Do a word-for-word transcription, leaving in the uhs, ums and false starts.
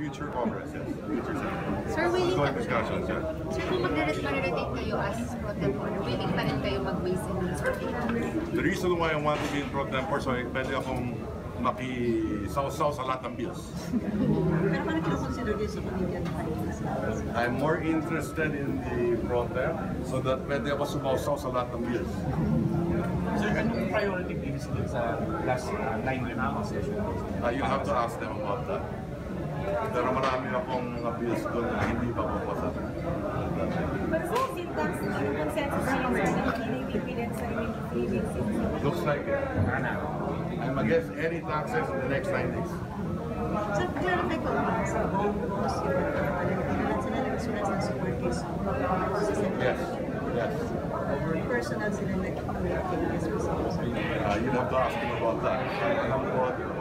future Congress, yes. Future Senate. Sir, willing Ongoing pa, discussions, yeah. sir, kung magre-rotate kayo as pro-tempore, willing pa rin kayo mag-waste and means rotation? The reason why I want to be in pro-tempore, so pwede akong maki-saw-saw sa lahat ng bills. Pero paano kino-consider din sa Committee on Finance? I'm more interested in the pro-tem so that pwede ako sumaw-saw sa lahat ng bills. Sir, anong priority bills din sa last uh, nine months session? Uh, you have to ask them about that. Pero marami akong uh, bills doon na hindi pa papasa. Pero sa sit-down, consensus niyo sa pinipilian sa three weeks. Looks like it. I'm against any taxes in the next nine days. So, clarify ko ba sa home boss yung kailangan sila nagsulat ng support case sa Senate? Yes, yes. Personal sila nag-create case results. Uh, you have to ask them about that.